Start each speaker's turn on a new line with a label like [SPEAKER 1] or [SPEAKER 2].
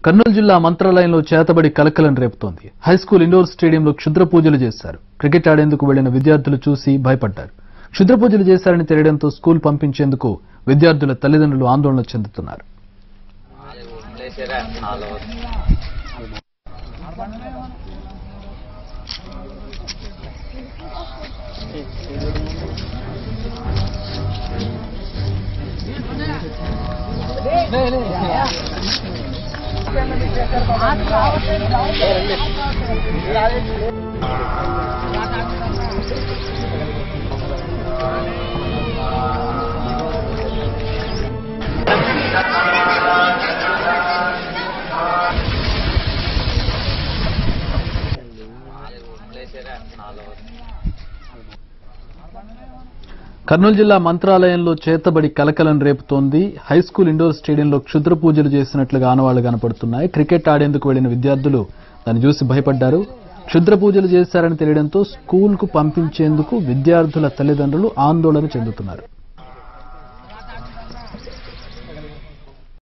[SPEAKER 1] కర్నూలు జిల్లా మంత్రాలయంలో చేతబడి కలకలం రేపుతోంది. హైస్కూల్ ఇండోర్ స్టేడియంలో క్షుద్ర పూజలు చేశారు. క్రికెట్ ఆడేందుకు వెళ్లిన విద్యార్థులు చూసి భయపడ్డారు. క్షుద్ర పూజలు చేశారని తెలియడంతో స్కూల్ పంపించేందుకు విద్యార్థుల తల్లిదండ్రులు ఆందోళన చెందుతున్నారు. కర్నూలు జిల్లా మంత్రాలయంలో చేతబడి కలకలం రేపుతోంది. హైస్కూల్ ఇండోర్ స్టేడియంలో క్షుద్ర పూజలు చేసినట్లుగా ఆనవాళ్లు కనపడుతున్నాయి. క్రికెట్ ఆడేందుకు వెళ్లిన విద్యార్థులు దాన్ని చూసి భయపడ్డారు. క్షుద్ర పూజలు చేశారని తెలియడంతో స్కూల్ కు పంపించేందుకు విద్యార్థుల తల్లిదండ్రులు ఆందోళన చెందుతున్నారు.